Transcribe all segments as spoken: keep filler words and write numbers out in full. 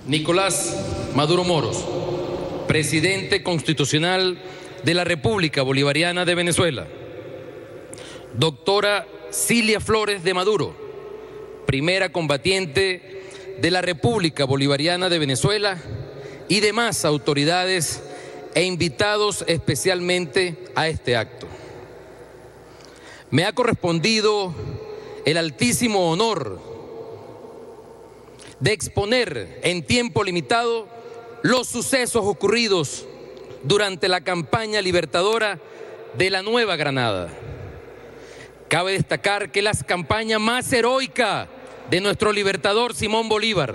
Nicolás Maduro Moros, presidente constitucional de la República Bolivariana de Venezuela. Doctora Cilia Flores de Maduro, primera combatiente de la República Bolivariana de Venezuela, y demás autoridades e invitados especialmente a este acto. Me ha correspondido el altísimo honor de exponer en tiempo limitado los sucesos ocurridos durante la campaña libertadora de la Nueva Granada. Cabe destacar que la campaña más heroica de nuestro libertador Simón Bolívar,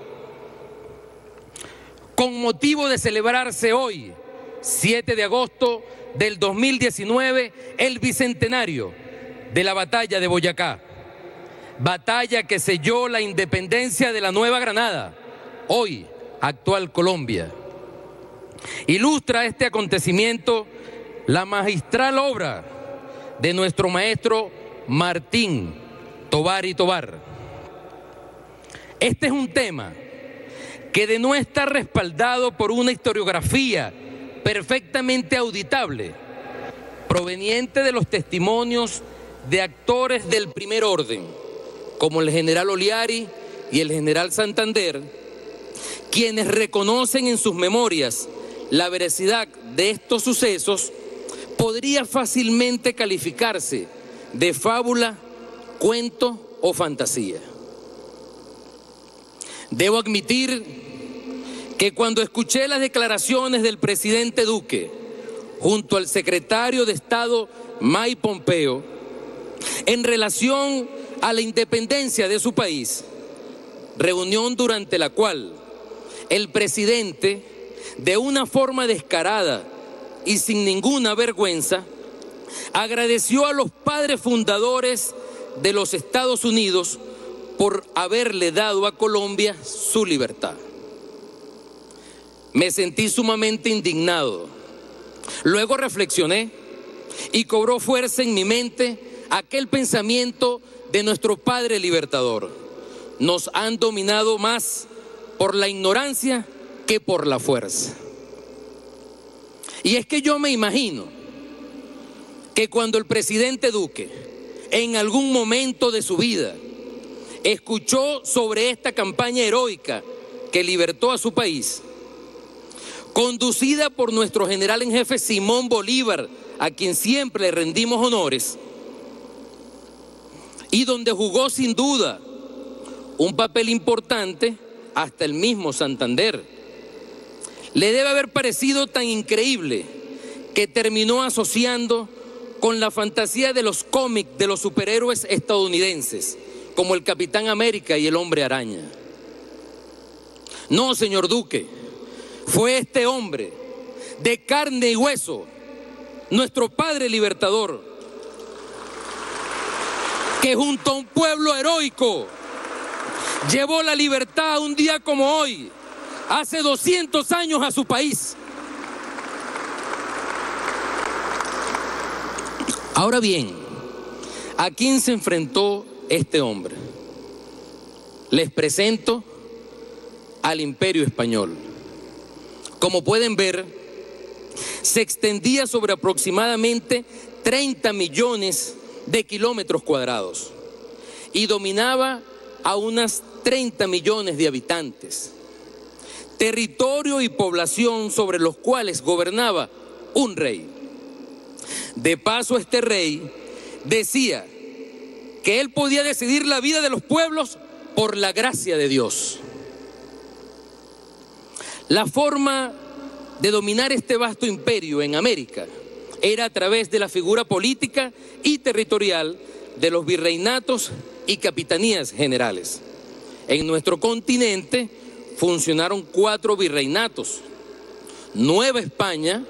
con motivo de celebrarse hoy, siete de agosto del dos mil diecinueve, el bicentenario de la batalla de Boyacá, batalla que selló la independencia de la Nueva Granada, hoy actual Colombia. Ilustra este acontecimiento la magistral obra de nuestro maestro Martín Tovar y Tovar. Este es un tema que de no estar respaldado por una historiografía perfectamente auditable, proveniente de los testimonios de actores del primer orden, como el general Oliari y el general Santander, quienes reconocen en sus memorias la veracidad de estos sucesos, podría fácilmente calificarse de fábula, cuento o fantasía. Debo admitir que cuando escuché las declaraciones del presidente Duque junto al secretario de Estado Mike Pompeo en relación a la independencia de su país, reunión durante la cual el presidente, de una forma descarada y sin ninguna vergüenza, agradeció a los padres fundadores de los Estados Unidos por haberle dado a Colombia su libertad. Me sentí sumamente indignado. Luego reflexioné y cobró fuerza en mi mente aquel pensamiento de nuestro padre libertador. Nos han dominado más por la ignorancia que por la fuerza. Y es que yo me imagino que cuando el presidente Duque, en algún momento de su vida, escuchó sobre esta campaña heroica que libertó a su país, conducida por nuestro general en jefe Simón Bolívar, a quien siempre le rendimos honores, y donde jugó sin duda un papel importante hasta el mismo Santander, le debe haber parecido tan increíble que terminó asociando con la fantasía de los cómics de los superhéroes estadounidenses, como el Capitán América y el Hombre Araña. No, señor Duque, fue este hombre de carne y hueso, nuestro padre libertador, que junto a un pueblo heroico llevó la libertad un día como hoy, hace doscientos años, a su país. Ahora bien, ¿a quién se enfrentó este hombre? Les presento al Imperio Español. Como pueden ver, se extendía sobre aproximadamente treinta millones de kilómetros cuadrados y dominaba a unas treinta millones de habitantes. Territorio y población sobre los cuales gobernaba un rey. De paso, este rey decía que él podía decidir la vida de los pueblos por la gracia de Dios. La forma de dominar este vasto imperio en América era a través de la figura política y territorial de los virreinatos y capitanías generales. En nuestro continente funcionaron cuatro virreinatos: Nueva España,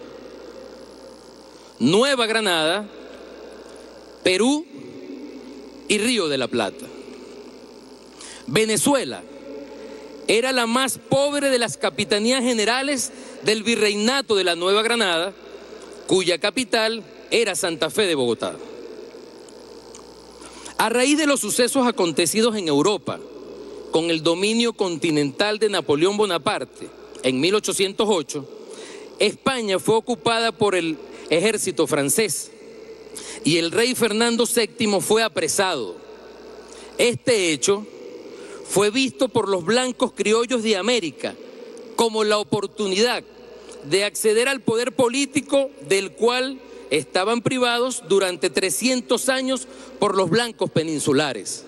Nueva Granada, Perú y Río de la Plata. Venezuela era la más pobre de las capitanías generales del virreinato de la Nueva Granada, cuya capital era Santa Fe de Bogotá. A raíz de los sucesos acontecidos en Europa, con el dominio continental de Napoleón Bonaparte en mil ochocientos ocho, España fue ocupada por el ejército francés y el rey Fernando séptimo fue apresado. Este hecho fue visto por los blancos criollos de América como la oportunidad de acceder al poder político del cual estaban privados durante trescientos años por los blancos peninsulares.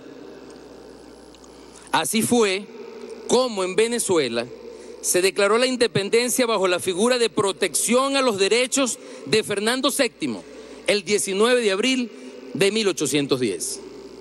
Así fue como en Venezuela se declaró la independencia bajo la figura de protección a los derechos de Fernando séptimo, el diecinueve de abril de mil ochocientos diez.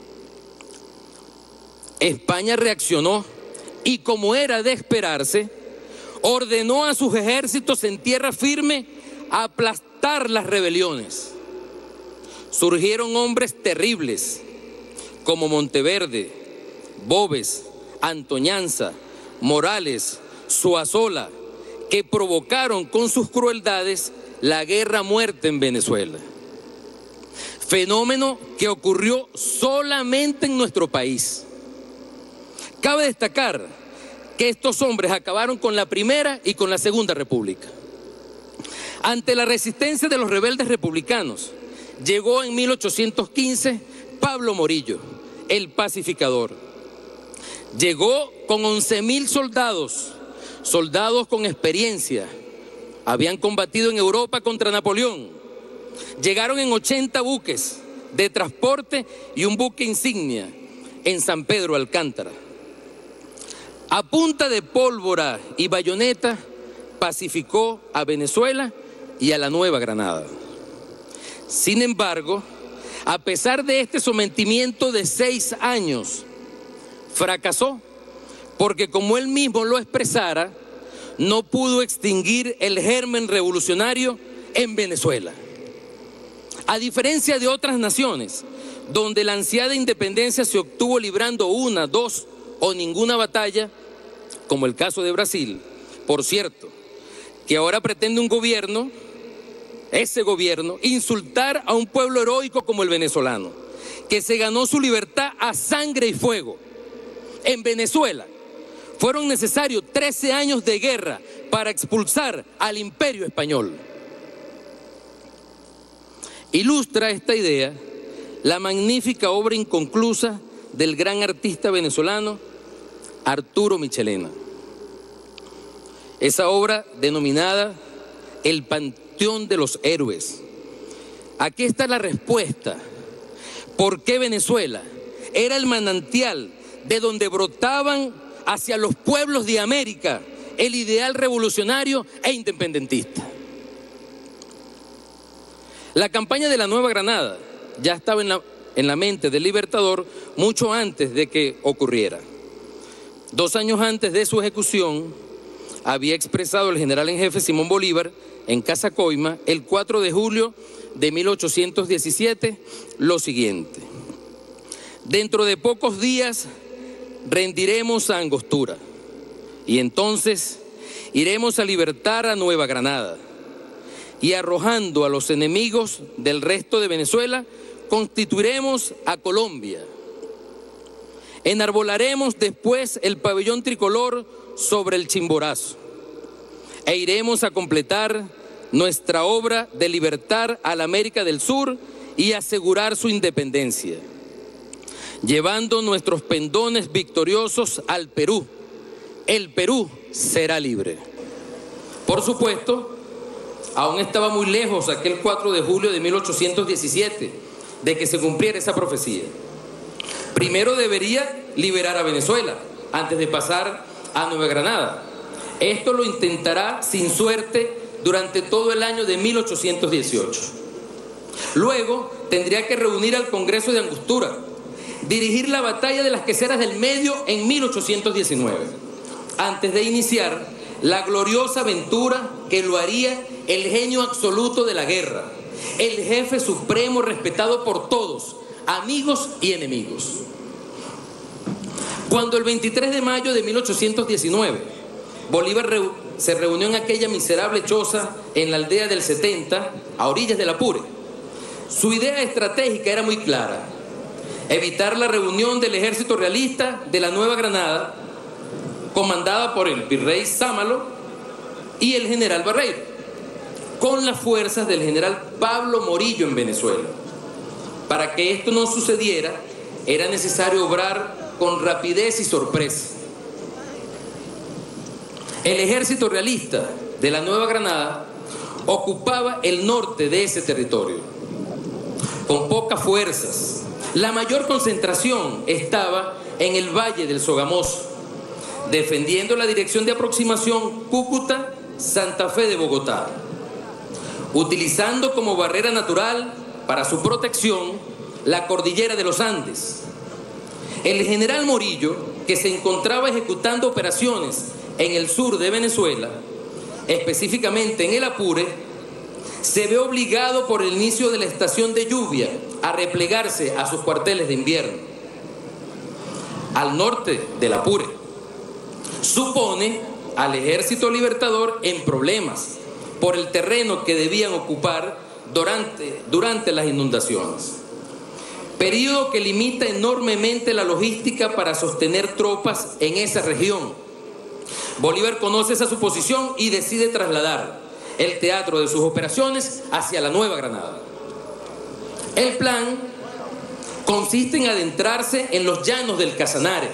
España reaccionó y, como era de esperarse, ordenó a sus ejércitos en tierra firme a aplastar las rebeliones. Surgieron hombres terribles como Monteverde, Boves, Antoñanza, Morales, Zuazola, que provocaron con sus crueldades la guerra a muerte en Venezuela. Fenómeno que ocurrió solamente en nuestro país. Cabe destacar que estos hombres acabaron con la Primera y con la Segunda República. Ante la resistencia de los rebeldes republicanos, llegó en mil ochocientos quince Pablo Morillo, el pacificador. Llegó con once mil soldados, soldados con experiencia. Habían combatido en Europa contra Napoleón. Llegaron en ochenta buques de transporte y un buque insignia en San Pedro Alcántara. A punta de pólvora y bayoneta pacificó a Venezuela y a la Nueva Granada. Sin embargo, a pesar de este sometimiento de seis años, fracasó porque, como él mismo lo expresara, no pudo extinguir el germen revolucionario en Venezuela. A diferencia de otras naciones, donde la ansiada independencia se obtuvo librando una, dos o ninguna batalla, como el caso de Brasil, por cierto, que ahora pretende un gobierno, ese gobierno, insultar a un pueblo heroico como el venezolano, que se ganó su libertad a sangre y fuego. En Venezuela fueron necesarios trece años de guerra para expulsar al Imperio Español. Ilustra esta idea la magnífica obra inconclusa del gran artista venezolano Arturo Michelena. Esa obra denominada El Panteón de los Héroes. Aquí está la respuesta. ¿Por qué Venezuela era el manantial de donde brotaban hacia los pueblos de América el ideal revolucionario e independentista? La campaña de la Nueva Granada ya estaba en la, en la mente del Libertador mucho antes de que ocurriera. Dos años antes de su ejecución, había expresado el general en jefe Simón Bolívar en Casa Coima, el cuatro de julio de mil ochocientos diecisiete, lo siguiente: dentro de pocos días rendiremos a Angostura y entonces iremos a libertar a Nueva Granada, y arrojando a los enemigos del resto de Venezuela, constituiremos a Colombia. Enarbolaremos después el pabellón tricolor sobre el Chimborazo e iremos a completar nuestra obra de libertar a la América del Sur y asegurar su independencia, llevando nuestros pendones victoriosos al Perú. El Perú será libre. Por supuesto, aún estaba muy lejos aquel cuatro de julio de mil ochocientos diecisiete de que se cumpliera esa profecía. Primero debería liberar a Venezuela antes de pasar a Nueva Granada. Esto lo intentará sin suerte durante todo el año de mil ochocientos dieciocho. Luego tendría que reunir al Congreso de Angostura, dirigir la batalla de las Queseras del Medio en mil ochocientos diecinueve, antes de iniciar la gloriosa aventura que lo haría el genio absoluto de la guerra, el jefe supremo respetado por todos, amigos y enemigos. Cuando el veintitrés de mayo de mil ochocientos diecinueve Bolívar re se reunió en aquella miserable choza en la aldea del setenta, a orillas del Apure, su idea estratégica era muy clara: evitar la reunión del ejército realista de la Nueva Granada comandada por el virrey Sámalo y el general Barreiro, con las fuerzas del general Pablo Morillo en Venezuela. Para que esto no sucediera, era necesario obrar con rapidez y sorpresa. El ejército realista de la Nueva Granada ocupaba el norte de ese territorio, con pocas fuerzas. La mayor concentración estaba en el Valle del Sogamoso, defendiendo la dirección de aproximación Cúcuta-Santa Fe de Bogotá, utilizando como barrera natural para su protección la cordillera de los Andes. El general Morillo, que se encontraba ejecutando operaciones en el sur de Venezuela, específicamente en el Apure, se ve obligado por el inicio de la estación de lluvia a replegarse a sus cuarteles de invierno. Al norte del Apure, supone al Ejército Libertador en problemas por el terreno que debían ocupar durante, durante las inundaciones. Periodo que limita enormemente la logística para sostener tropas en esa región. Bolívar conoce esa suposición y decide trasladar el teatro de sus operaciones hacia la Nueva Granada. El plan consiste en adentrarse en los llanos del Casanare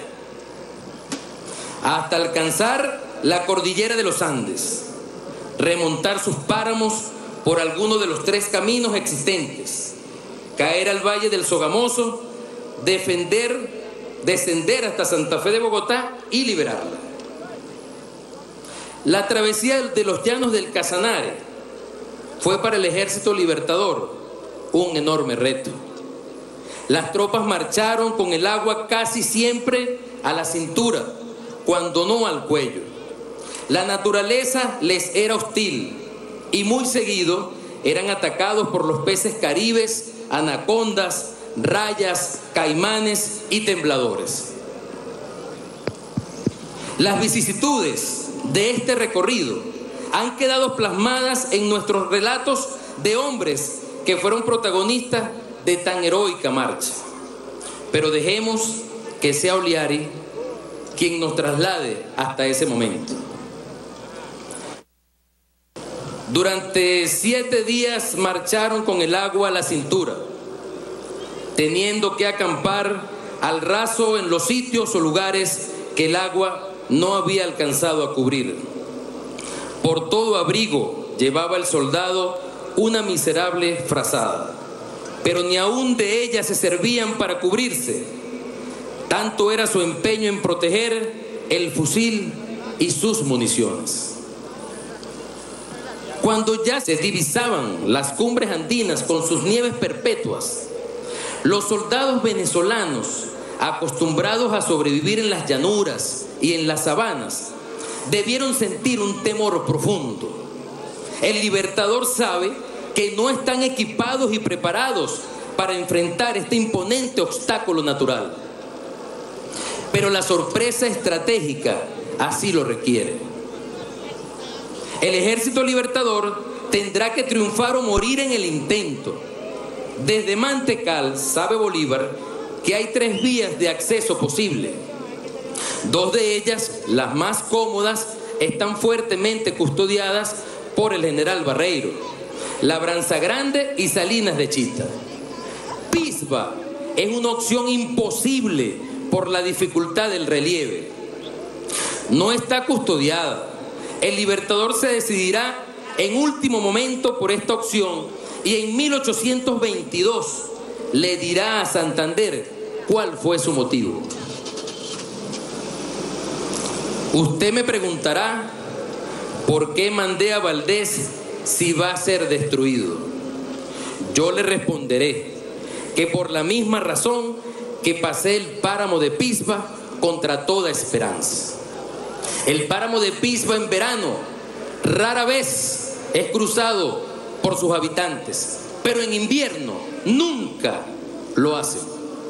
hasta alcanzar la cordillera de los Andes, remontar sus páramos por alguno de los tres caminos existentes, caer al Valle del Sogamoso, defender, descender hasta Santa Fe de Bogotá y liberarla. La travesía de los llanos del Casanare fue para el Ejército Libertador un enorme reto. Las tropas marcharon con el agua casi siempre a la cintura, cuando no al cuello. La naturaleza les era hostil y muy seguido eran atacados por los peces caribes, anacondas, rayas, caimanes y tembladores. Las vicisitudes de este recorrido han quedado plasmadas en nuestros relatos de hombres que fueron protagonistas de tan heroica marcha. Pero dejemos que sea Oliari quien nos traslade hasta ese momento. Durante siete días marcharon con el agua a la cintura, teniendo que acampar al raso en los sitios o lugares que el agua no había alcanzado a cubrir. Por todo abrigo llevaba el soldado una miserable frazada, pero ni aún de ella se servían para cubrirse. Tanto era su empeño en proteger el fusil y sus municiones. Cuando ya se divisaban las cumbres andinas con sus nieves perpetuas, los soldados venezolanos, acostumbrados a sobrevivir en las llanuras y en las sabanas, debieron sentir un temor profundo. El Libertador sabe que no están equipados y preparados para enfrentar este imponente obstáculo natural, pero la sorpresa estratégica así lo requiere. El Ejército Libertador tendrá que triunfar o morir en el intento. Desde Mantecal sabe Bolívar que hay tres vías de acceso posible. Dos de ellas, las más cómodas, están fuertemente custodiadas por el general Barreiro: Labranza Grande y Salinas de Chita. Pisba es una opción imposible por la dificultad del relieve. No está custodiada. El Libertador se decidirá en último momento por esta opción y en mil ochocientos veintidós le dirá a Santander cuál fue su motivo. Usted me preguntará por qué mandé a Valdés si va a ser destruido. Yo le responderé que por la misma razón que pasé el páramo de Pisba contra toda esperanza. El páramo de Pisba en verano rara vez es cruzado por sus habitantes, pero en invierno nunca lo hacen.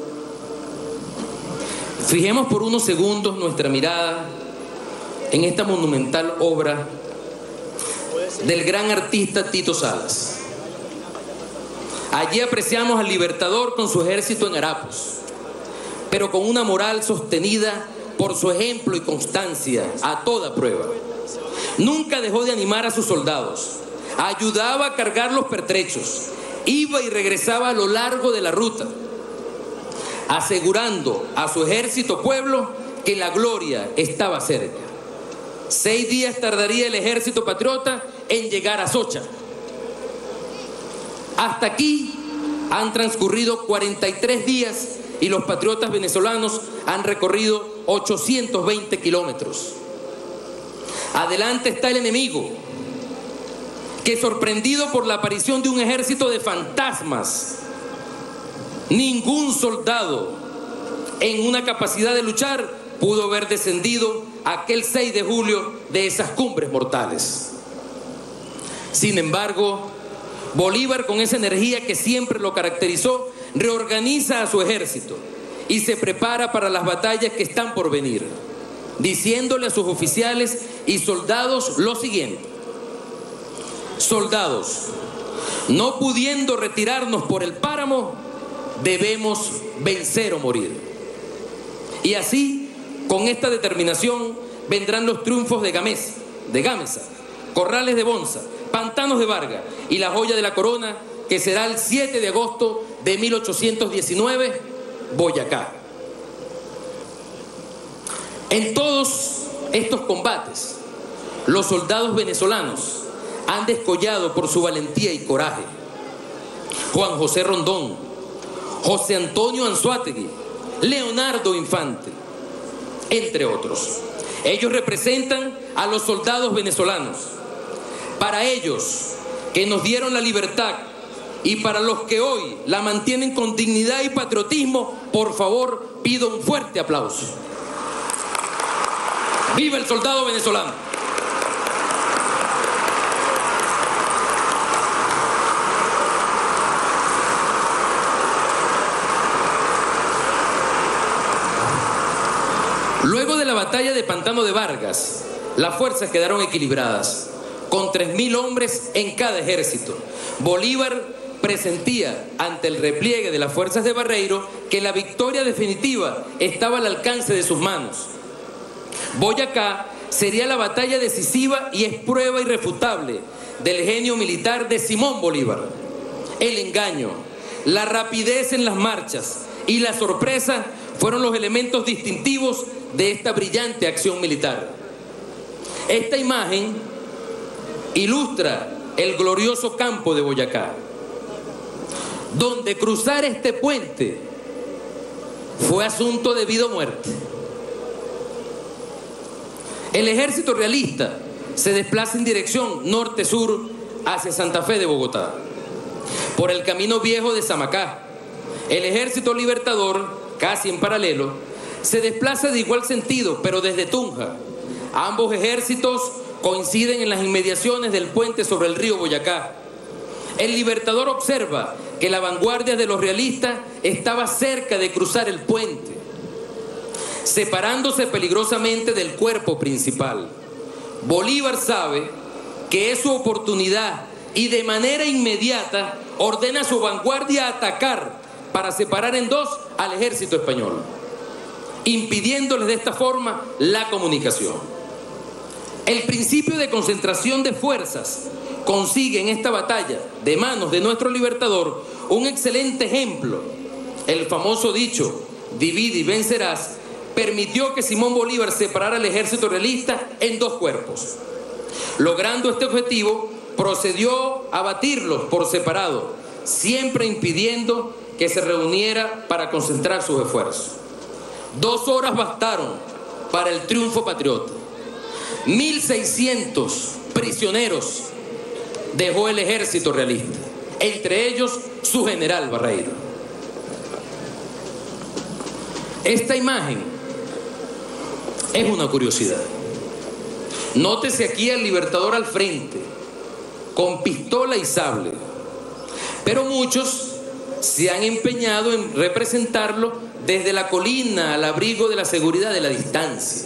Fijemos por unos segundos nuestra mirada en esta monumental obra del gran artista Tito Salas. Allí apreciamos al Libertador con su ejército en harapos, pero con una moral sostenida por su ejemplo y constancia a toda prueba. Nunca dejó de animar a sus soldados, ayudaba a cargar los pertrechos, iba y regresaba a lo largo de la ruta, asegurando a su ejército pueblo que la gloria estaba cerca. Seis días tardaría el ejército patriota en llegar a Socha. Hasta aquí han transcurrido cuarenta y tres días y los patriotas venezolanos han recorrido ochocientos veinte kilómetros. Adelante está el enemigo, que sorprendido por la aparición de un ejército de fantasmas, ningún soldado en una capacidad de luchar pudo haber descendido aquel seis de julio de esas cumbres mortales. Sin embargo, Bolívar, con esa energía que siempre lo caracterizó, reorganiza a su ejército y se prepara para las batallas que están por venir, diciéndole a sus oficiales y soldados lo siguiente: soldados, no pudiendo retirarnos por el páramo, debemos vencer o morir. Y así, con esta determinación, vendrán los triunfos de Gamesa, de Gámeza, Corrales de Bonza, Pantanos de Vargas y la joya de la corona, que será el siete de agosto de mil ochocientos diecinueve, Boyacá. En todos estos combates, los soldados venezolanos han descollado por su valentía y coraje. Juan José Rondón, José Antonio Anzoátegui, Leonardo Infante, entre otros. Ellos representan a los soldados venezolanos. Para ellos, que nos dieron la libertad, y para los que hoy la mantienen con dignidad y patriotismo, por favor, pido un fuerte aplauso. ¡Viva el soldado venezolano! Luego de la batalla de Pantano de Vargas, las fuerzas quedaron equilibradas, con tres mil hombres en cada ejército. Bolívar presentía ante el repliegue de las fuerzas de Barreiro que la victoria definitiva estaba al alcance de sus manos. Boyacá sería la batalla decisiva y es prueba irrefutable del genio militar de Simón Bolívar. El engaño, la rapidez en las marchas y la sorpresa fueron los elementos distintivos de esta brillante acción militar. Esta imagen ilustra el glorioso campo de Boyacá, donde cruzar este puente fue asunto de vida o muerte. El ejército realista se desplaza en dirección norte-sur hacia Santa Fe de Bogotá, por el camino viejo de Samacá. El ejército libertador, casi en paralelo, se desplaza de igual sentido, pero desde Tunja. Ambos ejércitos coinciden en las inmediaciones del puente sobre el río Boyacá. El libertador observa que la vanguardia de los realistas estaba cerca de cruzar el puente, separándose peligrosamente del cuerpo principal. Bolívar sabe que es su oportunidad y de manera inmediata ordena a su vanguardia atacar para separar en dos al ejército español, impidiéndoles de esta forma la comunicación. El principio de concentración de fuerzas consigue en esta batalla, de manos de nuestro libertador, un excelente ejemplo. El famoso dicho, divide y vencerás, permitió que Simón Bolívar separara al ejército realista en dos cuerpos. Logrando este objetivo, procedió a batirlos por separado, siempre impidiendo que se reuniera para concentrar sus esfuerzos. Dos horas bastaron para el triunfo patriota. mil seiscientos prisioneros dejó el ejército realista, entre ellos su general Barreiro. Esta imagen es una curiosidad. Nótese aquí al libertador al frente, con pistola y sable, pero muchos se han empeñado en representarlo desde la colina al abrigo de la seguridad de la distancia.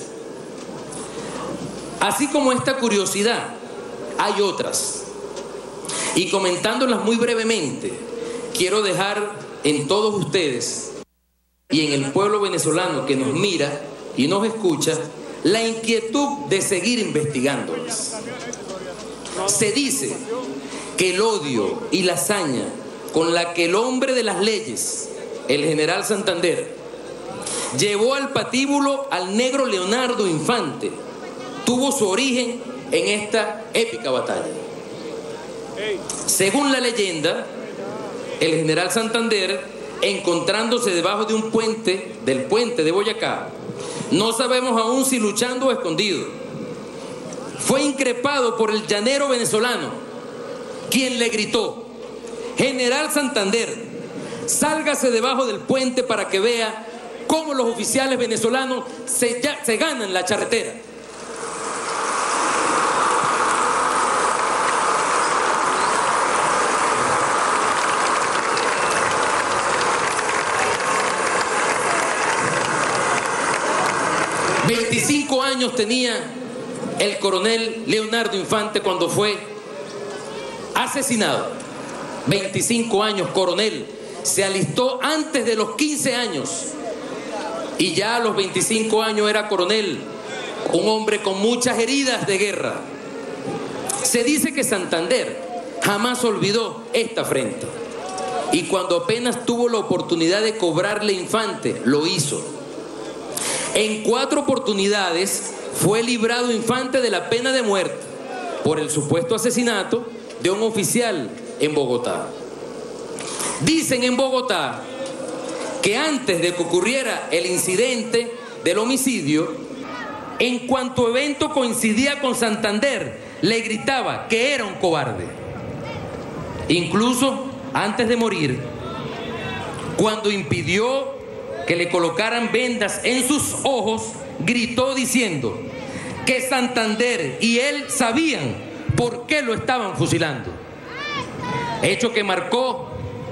Así como esta curiosidad, hay otras. Y comentándolas muy brevemente, quiero dejar en todos ustedes y en el pueblo venezolano que nos mira y nos escucha la inquietud de seguir investigándolas. Se dice que el odio y la hazaña con la que el hombre de las leyes, el general Santander, llevó al patíbulo al negro Leonardo Infante, tuvo su origen en esta épica batalla. Según la leyenda, el general Santander, encontrándose debajo de un puente, del puente de Boyacá, no sabemos aún si luchando o escondido, fue increpado por el llanero venezolano, quien le gritó: general Santander, sálgase debajo del puente para que vea cómo los oficiales venezolanos se, ya, se ganan la charretera. veinticinco años tenía el coronel Leonardo Infante cuando fue asesinado. veinticinco años, coronel. Se alistó antes de los quince años y ya a los veinticinco años era coronel, un hombre con muchas heridas de guerra. Se dice que Santander jamás olvidó esta afrenta y cuando apenas tuvo la oportunidad de cobrarle Infante, lo hizo. En cuatro oportunidades fue librado Infante de la pena de muerte por el supuesto asesinato de un oficial en Bogotá. Dicen en Bogotá que antes de que ocurriera el incidente del homicidio, en cuanto evento coincidía con Santander, le gritaba que era un cobarde. Incluso antes de morir, cuando impidió que le colocaran vendas en sus ojos, gritó diciendo que Santander y él sabían por qué lo estaban fusilando. Hecho que marcó,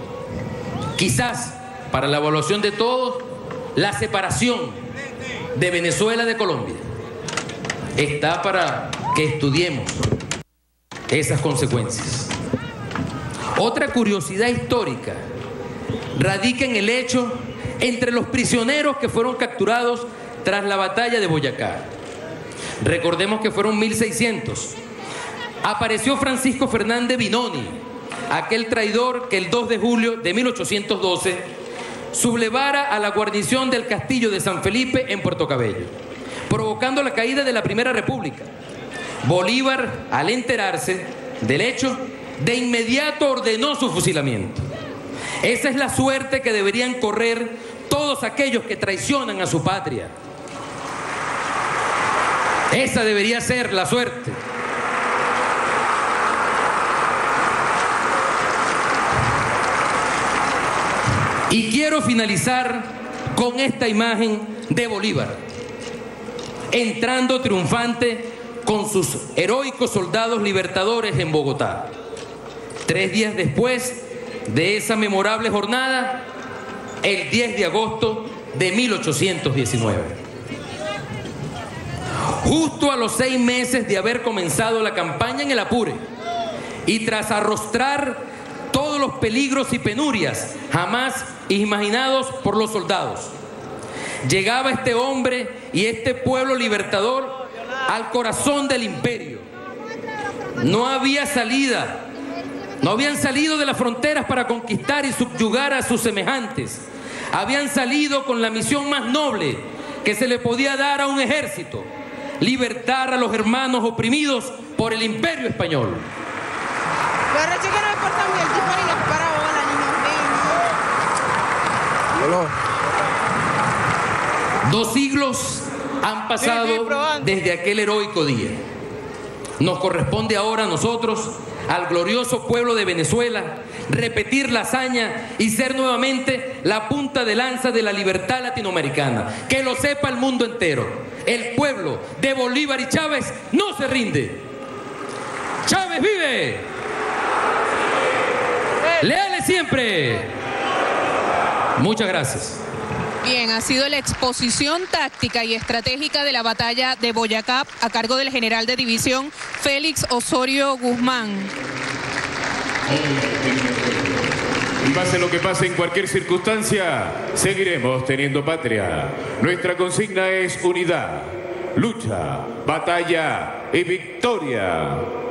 quizás para la evaluación de todos, la separación de Venezuela de Colombia. Está para que estudiemos esas consecuencias. Otra curiosidad histórica radica en el hecho entre los prisioneros que fueron capturados tras la batalla de Boyacá. Recordemos que fueron mil seiscientos. Apareció Francisco Fernández Binoni, aquel traidor que el dos de julio de mil ochocientos doce sublevara a la guarnición del castillo de San Felipe en Puerto Cabello, provocando la caída de la Primera República. Bolívar, al enterarse del hecho, de inmediato ordenó su fusilamiento. Esa es la suerte que deberían correr todos aquellos que traicionan a su patria. Esa debería ser la suerte. Y quiero finalizar con esta imagen de Bolívar, entrando triunfante con sus heroicos soldados libertadores en Bogotá. Tres días después de esa memorable jornada, el diez de agosto de mil ochocientos diecinueve. Justo a los seis meses de haber comenzado la campaña en el Apure y tras arrostrar todos los peligros y penurias jamás imaginados por los soldados, llegaba este hombre y este pueblo libertador al corazón del imperio. No había salida. No habían salido de las fronteras para conquistar y subyugar a sus semejantes. Habían salido con la misión más noble que se le podía dar a un ejército: libertar a los hermanos oprimidos por el imperio español. Dos siglos han pasado desde aquel heroico día. Nos corresponde ahora a nosotros, al glorioso pueblo de Venezuela, repetir la hazaña y ser nuevamente la punta de lanza de la libertad latinoamericana. Que lo sepa el mundo entero. El pueblo de Bolívar y Chávez no se rinde. ¡Chávez vive! ¡Leales siempre! Muchas gracias. Bien, ha sido la exposición táctica y estratégica de la batalla de Boyacá a cargo del general de división Félix Osorio Guzmán. pase lo que pase en cualquier circunstancia, seguiremos teniendo patria. Nuestra consigna es unidad, lucha, batalla y victoria.